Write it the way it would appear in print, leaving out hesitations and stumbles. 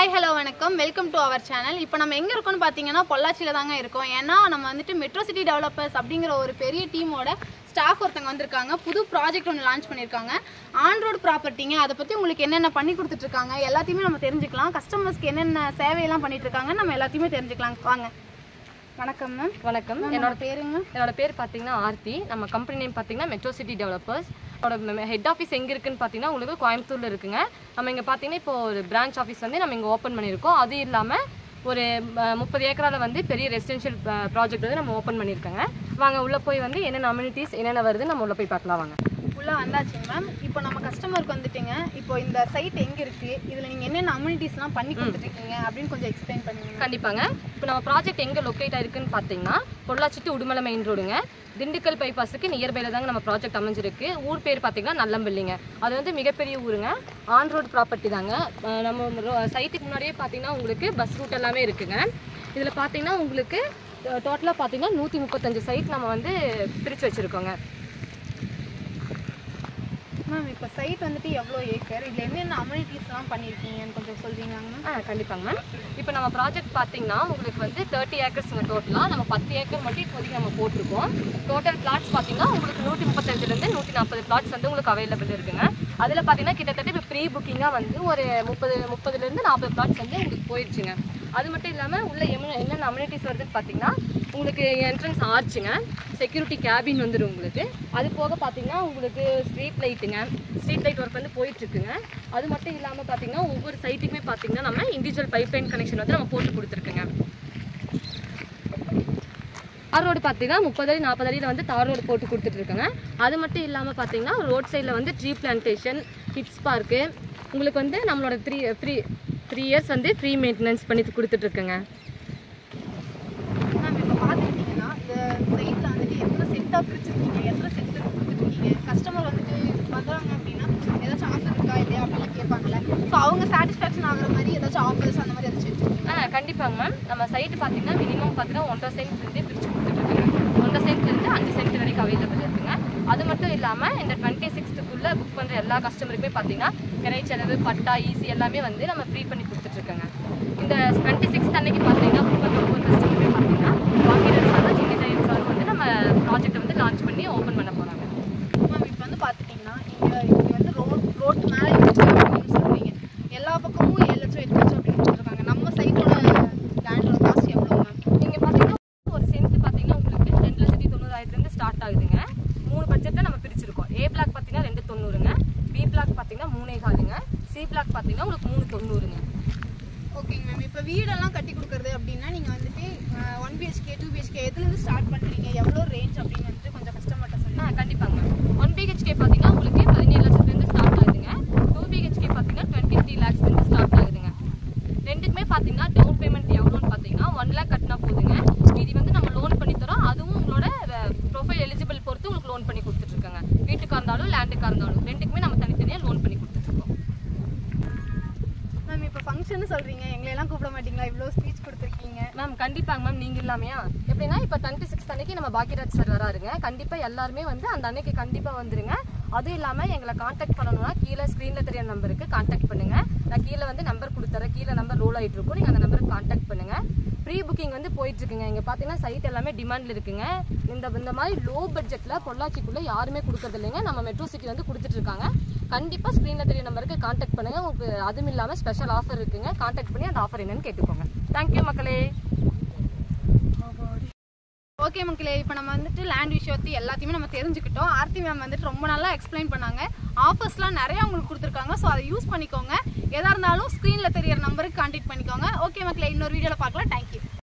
Hi, hello, vanakkam. Welcome to our channel. இப்போ நம்ம எங்க இருக்கோம்னு பாத்தீங்கன்னா பொள்ளாச்சில தாங்க இருக்கோம். ஏன்னா நம்ம வந்துட்டு மெட்ரோ சிட்டி டெவலப்பர்ஸ் அப்படிங்கற ஒரு பெரிய டீமோட ஸ்டாஃப் ஒருத்தங்க வந்திருக்காங்க. புது ப்ராஜெக்ட் ஒன்னு லான்ச் பண்ணிருக்காங்க. ஆன் ரோட் ப்ராப்பர்ட்டிங்க. அத பத்தி உங்களுக்கு என்னென்ன பண்ணி கொடுத்துட்டு இருக்காங்க எல்லாத்தையுமே நம்ம தெரிஞ்சுக்கலாம். கஸ்டமர்ஸ்க்கு என்னென்ன சேவை எல்லாம் பண்ணிட்டு இருக்காங்க நம்ம எல்லாத்தையுமே தெரிஞ்சுக்கலாம். வாங்க. வணக்கம் மேம். வணக்கம். என்னோட பேர் பாத்தீங்கன்னா ஆர்த்தி. நம்ம கம்பெனி நேம் பாத்தீங்கன்னா metro city developers. Head office எங்கே இருக்குன்னு பார்த்தீங்கன்னா உங்களுக்கு கோயம்புத்தூரில் இருக்குங்க. நம்ம இங்கே பார்த்தீங்கன்னா இப்போ ஒரு பிரான்ச் ஆஃபீஸ் வந்து நம்ம இங்கே ஓப்பன் பண்ணியிருக்கோம். அது இல்லாமல் ஒரு 30 ஏக்கரால் வந்து பெரிய ரெசிடென்ஷியல் ப்ராஜெக்ட் வந்து நம்ம ஓப்பன் பண்ணியிருக்கோங்க. வாங்க உள்ளே போய் வந்து என்னென்ன அம்யூனிட்டிஸ் என்னென்ன வருது நம்ம உள்ளே போய் பார்க்கலாம். வாங்க. உள்ளே வந்தாச்சுங்க மேம். இப்போ நம்ம கஸ்டமருக்கு வந்துட்டீங்க. இப்போ இந்த சைட் எங்கே இருக்குது, இதில் நீங்கள் என்னென்ன அம்யூனிட்டிஸ்லாம் பண்ணி கொடுத்துட்ருக்கீங்க அப்படின்னு கொஞ்சம் எக்ஸ்பிளைன் பண்ணுங்க. கண்டிப்பாங்க. இப்போ நம்ம ப்ராஜெக்ட் எங்கே லொக்கேட் ஆயிருக்குன்னு பார்த்தீங்கன்னா பொள்ளாச்சி டு உடுமலை மெயின் ரோடுங்க. திண்டுக்கல் பைபாஸுக்கு நியர்பைல தாங்க நம்ம ப்ராஜெக்ட் அமைஞ்சிருக்கு. ஊர் பேர் பார்த்தீங்கன்னா நல்லம்பிள்ளிங்க. அது வந்து மிகப்பெரிய ஊருங்க. ஆன் ரோடு ப்ராப்பர்ட்டி தாங்க. நம்ம சைட்டுக்கு முன்னாடியே பார்த்தீங்கன்னா உங்களுக்கு பஸ் ரூட் எல்லாமே இருக்குங்க. இதில் பார்த்தீங்கன்னா உங்களுக்கு டோட்டலாக பார்த்தீங்கன்னா 135 சைட் நம்ம வந்து பிரித்து வச்சுருக்கோங்க. மேம் இப்போ சைட் வந்துட்டு எவ்வளோ ஏக்கர், இதில் என்னென்ன அம்யூனிட்டிஸ்லாம் பண்ணியிருக்கீங்கன்னு கொஞ்சம் சொல்கிறீங்களாங்க மேம்? கண்டிப்பாங்க மேம். இப்போ நம்ம ப்ராஜெக்ட் பார்த்தீங்கன்னா உங்களுக்கு வந்து 30 ஏக்கர்ஸுங்க டோட்டலாக. நம்ம 10 ஏக்கர் மட்டும் இப்போதைக்கு நம்ம போட்டிருக்கோம். டோட்டல் பிளாட்ஸ் பார்த்தீங்கன்னா உங்களுக்கு 135லேருந்து 140 பிளாட்ஸ் வந்து உங்களுக்கு அவைலபிள் இருக்குங்க. அதில் பார்த்தீங்கன்னா கிட்டத்தட்ட இப்போ ப்ரீ புக்கிங்காக வந்து ஒரு 30லேருந்து 40 பிளாட்ஸ் வந்து உங்களுக்கு போயிடுச்சுங்க. அது மட்டும் இல்லாமல் உள்ள என்னென்ன அம்யூனிட்டிஸ் வருதுன்னு பார்த்தீங்கன்னா உங்களுக்கு என்ட்ரன்ஸ் ஆர்ச்சுங்க, செக்யூரிட்டி கேபின் வந்துடும் உங்களுக்கு. அது போக பார்த்தீங்கன்னா உங்களுக்கு ஸ்ட்ரீட் லைட்டுங்க, ஸ்ட்ரீட் லைட் ஒர்க் வந்து போயிட்டுருக்குங்க. அது மட்டும் இல்லாமல் பார்த்தீங்கன்னா ஒவ்வொரு சைட்டுக்குமே பார்த்தீங்கன்னா நம்ம இண்டிவிஜுவல் பைப்லைன் கனெக்ஷன் வந்து நம்ம போட்டு கொடுத்துருக்குங்க. தார் ரோடு பார்த்தீங்கன்னா 30 அடி 40 அடியில் வந்து தார் ரோடு போட்டு கொடுத்துட்ருக்குங்க. அது மட்டும் இல்லாமல் பார்த்தீங்கன்னா ரோட் சைடில் வந்து ட்ரீ பிளான்டேஷன், கிட்ஸ் பார்க்கு உங்களுக்கு வந்து நம்மளோட 3 இயர்ஸ் வந்து ஃப்ரீ மெயின்டெனன்ஸ் பண்ணி கொடுத்துட்ருக்குங்க. மேம் இப்போ பார்த்துக்கிட்டிங்கன்னா இந்த சைட்டில் வந்துட்டு எத்தனை செட்டாக பிரிச்சுருக்கீங்க, எத்தனை செட்டு கொடுத்துருக்கீங்க, கஸ்டமர் வந்துட்டு பண்ணுறாங்க அப்படின்னா ஏதாச்சும் ஆஃபர் இருக்கா இல்லையா அப்படின்லாம் கேட்பாங்கல்ல. ஸோ அவங்க சாட்டிஸ்ஃபேக்ஷன் ஆகிற மாதிரி ஏதாச்சும் ஆஃபர்ஸ் அந்த மாதிரி ஏதாச்சும் வச்சுருக்கீங்க? கண்டிப்பாங்க மேம். நம்ம சைட்டு பார்த்தீங்கன்னா மினிமம் பார்த்தீங்கன்னா 1.5 சென்ட்லேருந்தே பிரித்து கொடுத்துட்ருக்குங்க. 1.5 சென்ட்லேருந்து 5 சென்ட் வரைக்கும் அவைலபிள் இருக்குங்க. அது மட்டும் இல்லாமல் இந்த 26க்குள்ளே புக் பண்ணுற எல்லா கஸ்டமருக்குமே பார்த்தீங்கன்னா கிரை செலவு, பட்டா, ஈஸி எல்லாமே வந்து நம்ம ஃப்ரீ பண்ணி கொடுத்துட்ருக்கோங்க. இந்த 26 அன்னைக்கு பார்த்தீங்கன்னா புக் பண்ணுற ஒவ்வொரு கஸ்டமருமே பார்த்தீங்கன்னா வாங்கிடர் சார், சின்ன ஜெயின் சார் வந்து நம்ம ப்ராஜெக்டை வந்து லான்ச் பண்ணி ஓப்பன் பண்ண போகிறாங்க. மேம் இப்போ வந்து பார்த்துட்டிங்கன்னா இங்கே வந்து ரோட்டு மேலே அப்படின்னு சொல்கிறீங்க. எல்லா பக்கமும் 7 லட்சம் 8 லட்சம் அப்படின்னு கொடுத்துருக்காங்க. நம்ம சைட்டோட லேண்டோட காஸ்ட் எவ்வளோ மேம்? இங்கே பார்த்தீங்கன்னா ஒரு சென்ட் பார்த்தீங்கன்னா உங்களுக்கு 2,90,000 ஸ்டார்ட் ஆகுதுங்க. 3 பட்ஜெட்டில் நம்ம பிரிச்சிருக்கோம். ஏ பிளாக் பார்த்தீங்கன்னா 290ங்க, பி பிளாக் பார்த்தீங்கன்னா 3.25ங்க, சி பிளாக் பார்த்தீங்கன்னா உங்களுக்கு 390ங்க. ஓகேங்க மேம். இப்போ வீடெல்லாம் கட்டி கொடுக்குறது அப்படின்னா நீங்கள் வந்துட்டு 1 BHK 2 BHK எதுலேருந்து ஸ்டார்ட் பண்ணுறீங்க, எவ்வளோ ரேஞ்ச் அப்படின்னு வந்துட்டு கொஞ்சம் கஸ்டமர்கிட்ட சொல்லுங்கள். கண்டிப்பாங்க மேம். 1 BHK பார்த்தீங்கன்னா உங்களுக்கு 17 லட்சத்துலேருந்து ஸ்டார்ட் ஆகுதுங்க. 2 BHK பார்த்தீங்கன்னா 23 lakhsலேருந்து ஸ்டார்ட் ஆகுதுங்க. ரெண்டுக்குமே பார்த்தீங்கன்னா டவுன் பேமெண்ட் எவ்வளோன்னு பார்த்தீங்கன்னா 1 lakh கட்டினா போதுங்க. இது வந்து நம்ம லோன் பண்ணி தரோம். அதுவும் உங்களோட ப்ரொஃபைல் எலிஜிபிள் பொறுத்து உங்களுக்கு லோன் பண்ணி கொடுத்துட்ருக்காங்க. வீட்டுக்காக இருந்தாலும் லேண்டுக்காக இருந்தாலும் ரெண்டுக்குமே நம்ம தனித்தனியாக லோன் பண்ணி கொடுத்துட்ருக்கோம். மேம் இப்போ ஃபங்க்ஷன் சொல்கிறீங்க, எங்களையெல்லாம் கூப்பிட மாட்டீங்களா? இவ்வளோ ஸ்பீச் கொடுத்துருக்கீங்க மேம். கண்டிப்பாங்க மேம். நீங்கள் இல்லாமையா எப்படின்னா இப்போ 26 அன்னைக்கு நம்ம பாக்கியராஜ் சார் வராருங்க. கண்டிப்பாக எல்லாருமே வந்து அந்த அன்னைக்கு கண்டிப்பாக வந்துருங்க. அதுவும் இல்லாமல் எங்களை காண்டாக்ட் பண்ணணும்னா கீழே ஸ்க்ரீனில் தெரிய நம்பருக்கு காண்டாக்ட் பண்ணுங்கள். நான் கீழே வந்து நம்பர் கொடுத்துறேன். கீழே நம்பர் ரோல் ஆகிட்டு இருக்கும். நீங்கள் அந்த நம்பருக்கு காண்டாக்ட் பண்ணுங்கள். ப்ரீ புக்கிங் வந்து போயிட்டுருக்குங்க. இங்கே பார்த்தீங்கன்னா சைட் எல்லாமே டிமாண்டில் இருக்குங்க. இந்த மாதிரி லோ பட்ஜெட்டில் பொள்ளாச்சிக்குள்ளே யாருமே கொடுக்கறது இல்லைங்க. நம்ம மெட்ரோ சிட்டி வந்து கொடுத்துட்ருக்காங்க. கண்டிப்பாக ஸ்க்ரீனில் தெரிய நம்பருக்கு காண்டாக்ட் பண்ணுங்கள். உங்களுக்கு அதுவும் இல்லாமல் ஸ்பெஷல் ஆஃபர் இருக்குங்க. காண்டாக்ட் பண்ணி அந்த ஆஃபர் என்னன்னு கேட்டுக்கோங்க. தேங்க்யூ மக்களே. ஓகே மக்களே, இப்போ நம்ம வந்துட்டு லேண்ட் விஷயத்தை எல்லாத்தையுமே நம்ம தெரிஞ்சுக்கிட்டோம். ஆர்த்தி மேம் வந்துட்டு ரொம்ப நல்லா எக்ஸ்பிளைன் பண்ணாங்க. ஆஃபர்ஸ்லாம் நிறையா உங்களுக்கு கொடுத்துருக்காங்க. ஸோ அதை யூஸ் பண்ணிக்கோங்க. எதாக இருந்தாலும் ஸ்க்ரீனில் தெரியற நம்பருக்கு கான்டாக்ட் பண்ணிக்கோங்க. ஓகே மக்களே, இன்னொரு வீடியோவில் பார்க்கலாம். தேங்க்யூ.